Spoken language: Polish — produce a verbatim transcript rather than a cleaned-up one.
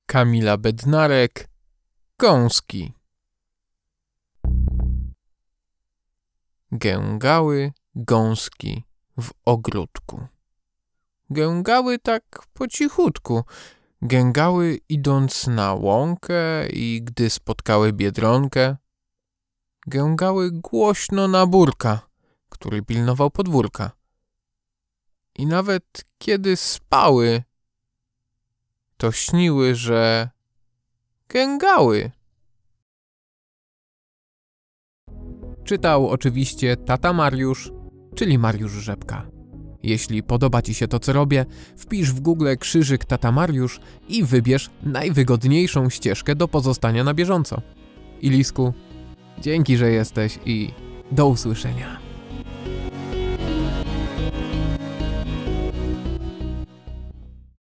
Kamila Bednarek, gąski. Gęgały gąski w ogródku. Gęgały tak po cichutku. Gęgały idąc na łąkę i gdy spotkały Biedronkę. Gęgały głośno na Burka, który pilnował podwórka. I nawet kiedy spały, to śniły, że gęgały. Czytał oczywiście tata Mariusz, czyli Mariusz Rzepka. Jeśli podoba Ci się to, co robię, wpisz w Google krzyżyk tata Mariusz i wybierz najwygodniejszą ścieżkę do pozostania na bieżąco. Ilisku, dzięki, że jesteś i do usłyszenia.